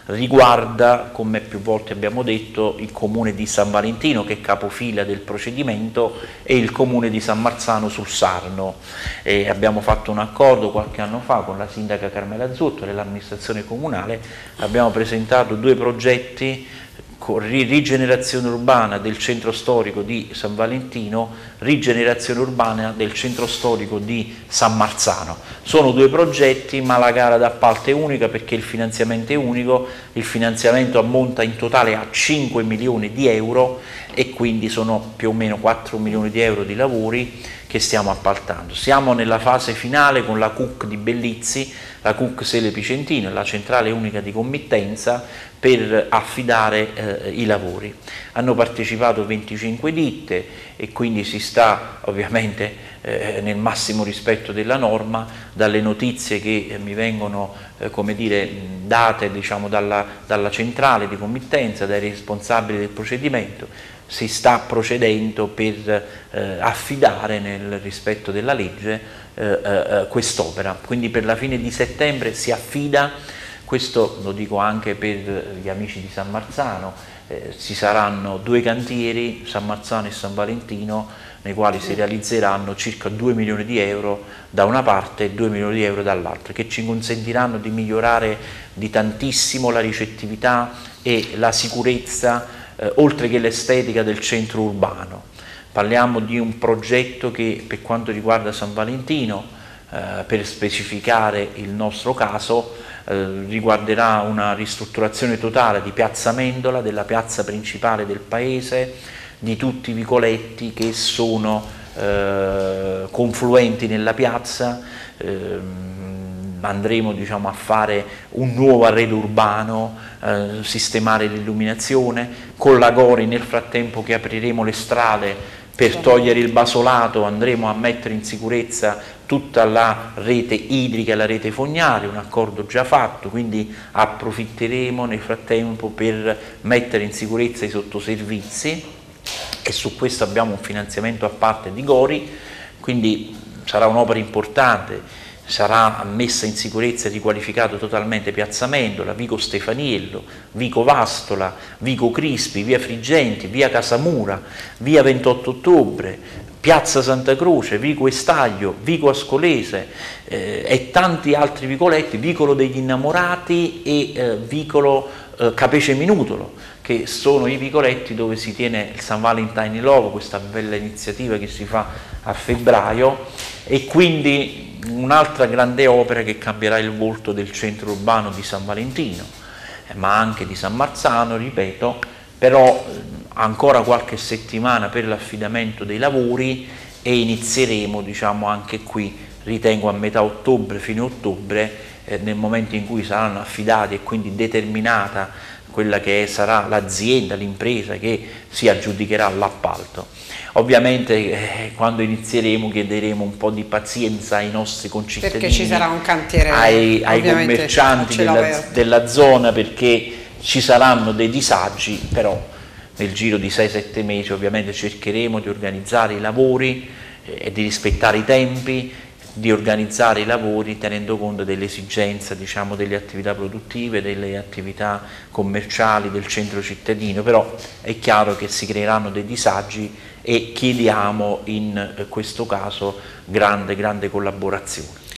riguarda, come più volte abbiamo detto, il comune di San Valentino, che è capofila del procedimento, e il comune di San Marzano sul Sarno. Abbiamo fatto un accordo qualche anno fa con la sindaca Carmela Zotto e l'amministrazione comunale, abbiamo presentato 2 progetti: rigenerazione urbana del centro storico di San Valentino, rigenerazione urbana del centro storico di San Marzano. Sono 2 progetti, ma la gara d'appalto è unica perché il finanziamento è unico, il finanziamento ammonta in totale a 5 milioni di euro e quindi sono più o meno 4 milioni di euro di lavori che stiamo appaltando. Siamo nella fase finale con la CUC di Bellizzi, la CUC Sele Picentino, la centrale unica di committenza, per affidare i lavori. Hanno partecipato 25 ditte e quindi si sta ovviamente nel massimo rispetto della norma. Dalle notizie che mi vengono come dire, date diciamo, dalla centrale di committenza, dai responsabili del procedimento, si sta procedendo per affidare nel rispetto della legge quest'opera. Quindi per la fine di settembre si affida. Questo lo dico anche per gli amici di San Marzano, ci saranno 2 cantieri, San Marzano e San Valentino, nei quali si realizzeranno circa 2 milioni di euro da una parte e 2 milioni di euro dall'altra, che ci consentiranno di migliorare di tantissimo la ricettività e la sicurezza, oltre che l'estetica del centro urbano. Parliamo di un progetto che per quanto riguarda San Valentino, per specificare il nostro caso, riguarderà una ristrutturazione totale di Piazza Amendola, della piazza principale del paese, di tutti i vicoletti che sono confluenti nella piazza. Andremo diciamo, a fare un nuovo arredo urbano, sistemare l'illuminazione, con la Gori nel frattempo che apriremo le strade per togliere il basolato, andremo a mettere in sicurezza tutta la rete idrica e la rete fognaria, un accordo già fatto, quindi approfitteremo nel frattempo per mettere in sicurezza i sottoservizi e su questo abbiamo un finanziamento a parte di Gori, quindi sarà un'opera importante. Sarà messa in sicurezza e riqualificato totalmente Piazza Amendola, Vico Stefaniello, Vico Vastola, Vico Crispi, via Frigenti, via Casamura, via 28 ottobre, Piazza Santa Croce, Vico Estaglio, Vico Ascolese e tanti altri vicoletti, Vicolo degli Innamorati e Vicolo Capece Minutolo, che sono i vicoletti dove si tiene il San Valentine Love, questa bella iniziativa che si fa a febbraio, e quindi un'altra grande opera che cambierà il volto del centro urbano di San Valentino, ma anche di San Marzano, ripeto, però ancora qualche settimana per l'affidamento dei lavori e inizieremo diciamo anche qui, ritengo a metà ottobre, fine ottobre, nel momento in cui saranno affidati e quindi determinata quella che sarà l'azienda, l'impresa che si aggiudicherà l'appalto. Ovviamente quando inizieremo chiederemo un po' di pazienza ai nostri concittadini, perché ci sarà un cantiere, ai commercianti della zona, perché ci saranno dei disagi, però nel giro di 6-7 mesi ovviamente cercheremo di organizzare i lavori e di rispettare i tempi, di organizzare i lavori tenendo conto delle esigenze diciamo, delle attività produttive, delle attività commerciali del centro cittadino, però è chiaro che si creeranno dei disagi e chiediamo in questo caso grande collaborazione.